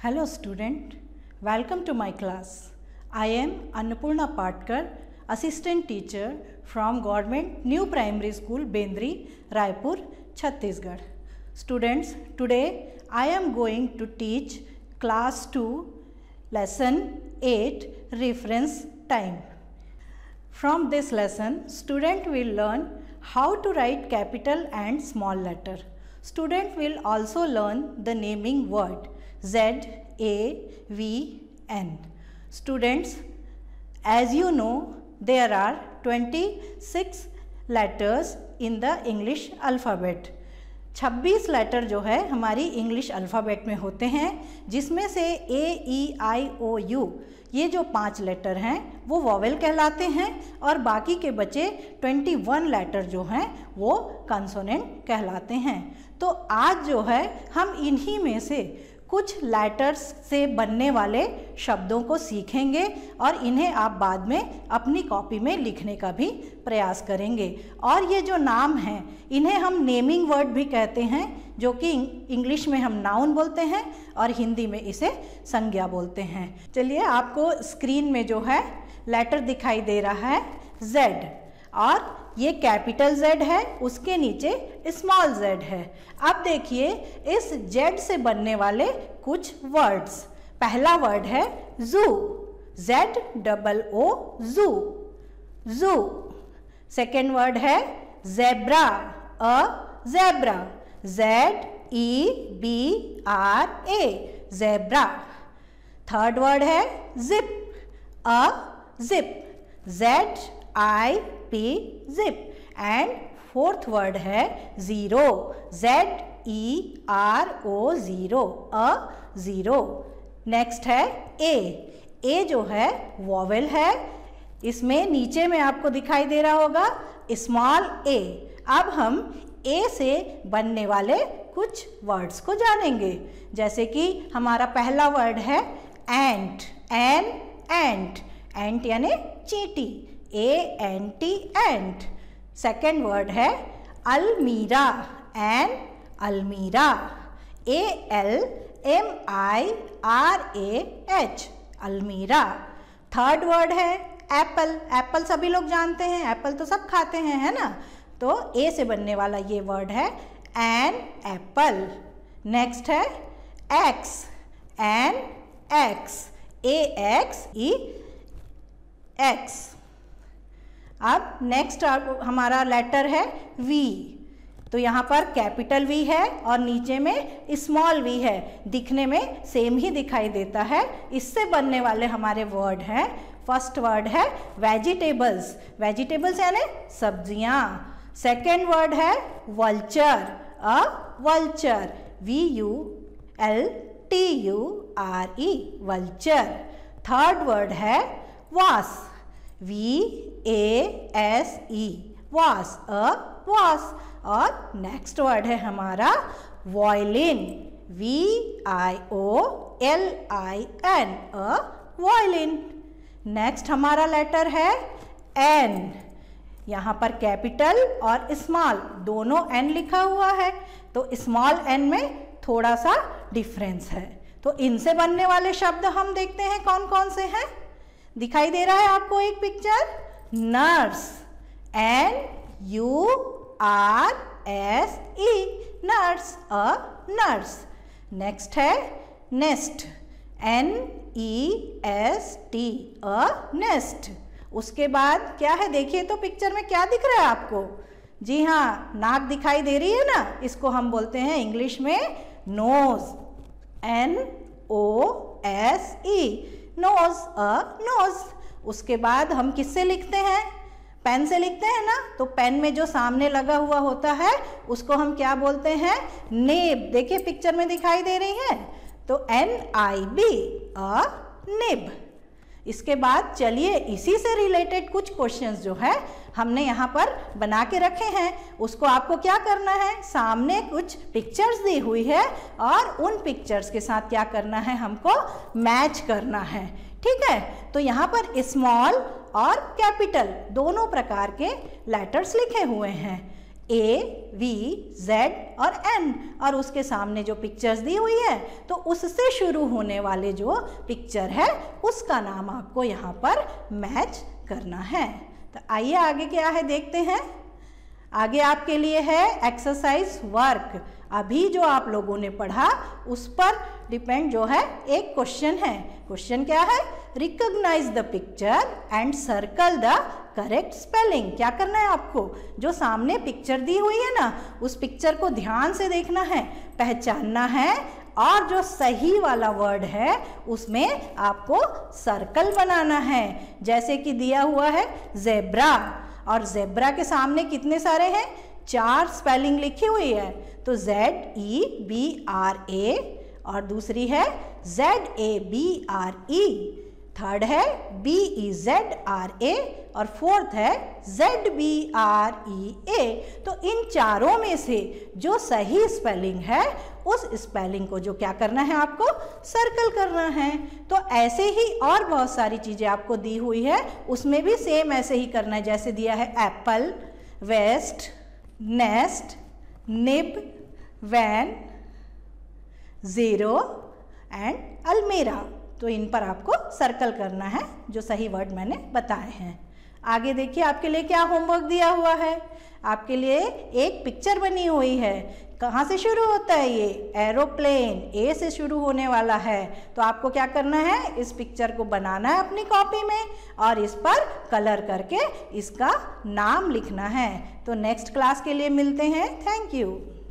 Hello student, welcome to my class. I am Annapurna Patkar, assistant teacher from Government New Primary School, Bendri, Raipur, Chhattisgarh. Students, today I am going to teach class 2, lesson 8, reference time. From this lesson, student will learn how to write capital and small letter. Student will also learn the naming word Z, A, V, N. Students, as you know, there are 26 letters in the English alphabet. 26 letter जो है हमारी English alphabet में होते हैं, जिसमें से A, E, I, O, U ये जो 5 लेटर हैं वो वॉवेल कहलाते हैं और बाकी के बचे 21 लेटर जो हैं वो कंसोनेंट कहलाते हैं। तो आज जो है हम इन्हीं में से कुछ लेटर्स से बनने वाले शब्दों को सीखेंगे और इन्हें आप बाद में अपनी कॉपी में लिखने का भी प्रयास करेंगे। और ये जो नाम हैं इन्हें हम नेमिंग वर्ड भी कहते हैं, जो कि इंग्लिश में हम नाउन बोलते हैं और हिंदी में इसे संज्ञा बोलते हैं। चलिए, आपको स्क्रीन में जो है लेटर दिखाई दे रहा है Z, और ये कैपिटल Z है, उसके नीचे स्मॉल z है। अब देखिए इस Z से बनने वाले कुछ वर्ड्स। पहला वर्ड है जू, ZOO zoo, zoo. Second word है zebra, zebra, ZEBRA, zebra. Third word है zip, zip, ZIP, zip। And fourth word है zero, ZERO, zero, zero. Next है ए जो है वॉवेल है, इसमें नीचे में आपको दिखाई दे रहा होगा स्मॉल a। अब हम ए से बनने वाले कुछ वर्ड्स को जानेंगे, जैसे कि हमारा पहला वर्ड है एंट, एंट, एंट यानी चींटी, ANT, एंट। सेकेंड वर्ड है अलमीरा, almirah, ALMIRAH, almirah. Third word है एप्पल, एप्पल सभी लोग जानते हैं, एप्पल तो सब खाते हैं, है ना। तो ए से बनने वाला ये वर्ड है एन एप्पल। नेक्स्ट है एक्स, एक्स, AXE, अब नेक्स्ट हमारा लेटर है वी। तो यहाँ पर कैपिटल वी है और नीचे में स्मॉल वी है, दिखने में सेम ही दिखाई देता है। इससे बनने वाले हमारे वर्ड हैं, फर्स्ट वर्ड है वेजिटेबल्स, वेजिटेबल्स यानी सब्जियाँ। सेकेंड वर्ड है vulture, vulture, VULTURE, vulture. Third word है वास, VASE, वास, वास। और नेक्स्ट वर्ड है हमारा वॉयलिन, VIOLIN, वॉयलिन। नेक्स्ट हमारा लेटर है एन। यहाँ पर कैपिटल और स्मॉल दोनों एन लिखा हुआ है, तो स्मॉल एन में थोड़ा सा डिफरेंस है। तो इनसे बनने वाले शब्द हम देखते हैं कौन कौन से हैं। दिखाई दे रहा है आपको एक picture, nurse, NURSE, nurse, nurse. Next है नेस्ट, NEST, नेस्ट। उसके बाद क्या है, देखिए तो पिक्चर में क्या दिख रहा है आपको। जी हाँ, नाक दिखाई दे रही है ना, इसको हम बोलते हैं इंग्लिश में नोज, NOSE, नोज, नोज। उसके बाद हम किससे लिखते हैं, पेन से लिखते हैं ना। तो पेन में जो सामने लगा हुआ होता है उसको हम क्या बोलते हैं, नेब। देखिए पिक्चर में दिखाई दे रही है, तो NIB, निब। इसके बाद चलिए इसी से रिलेटेड कुछ क्वेश्चंस जो है हमने यहाँ पर बना के रखे हैं, उसको आपको क्या करना है, सामने कुछ पिक्चर्स दी हुई है और उन पिक्चर्स के साथ क्या करना है, हमको मैच करना है। ठीक है, तो यहाँ पर स्मॉल और कैपिटल दोनों प्रकार के लेटर्स लिखे हुए हैं। AVZ और N, और उसके सामने जो पिक्चर्स दी हुई है तो उससे शुरू होने वाले जो पिक्चर है उसका नाम आपको यहाँ पर मैच करना है। तो आइए आगे क्या है देखते हैं। आगे आपके लिए है एक्सरसाइज वर्क। अभी जो आप लोगों ने पढ़ा उस पर डिपेंड जो है एक क्वेश्चन है। क्वेश्चन क्या है? Recognise the picture and circle the correct spelling. क्या करना है आपको? जो सामने पिक्चर दी हुई है ना, उस पिक्चर को ध्यान से देखना है, पहचानना है, और जो सही वाला वर्ड है उसमें आपको सर्कल बनाना है। जैसे कि दिया हुआ है जेब्रा, और जेब्रा के सामने कितने सारे हैं? 4 स्पेलिंग लिखी हुई है। तो ZEBRA, और दूसरी है ZABRE, थर्ड है BEZRA, और फोर्थ है ZBREA। तो इन चारों में से जो सही स्पेलिंग है उस स्पेलिंग को जो क्या करना है आपको? सर्कल करना है। तो ऐसे ही और बहुत सारी चीज़ें आपको दी हुई है, उसमें भी सेम ऐसे ही करना है। जैसे दिया है apple, west, nest, nib, van, zero and अलमीरा। तो इन पर आपको सर्कल करना है जो सही वर्ड मैंने बताए हैं। आगे देखिए आपके लिए क्या होमवर्क दिया हुआ है। आपके लिए एक पिक्चर बनी हुई है। कहाँ से शुरू होता है ये? एरोप्लेन, ए से शुरू होने वाला है। तो आपको क्या करना है? इस पिक्चर को बनाना है अपनी कॉपी में और इस पर कलर करके इसका नाम लिखना है। तो नेक्स्ट क्लास के लिए मिलते हैं। Thank you.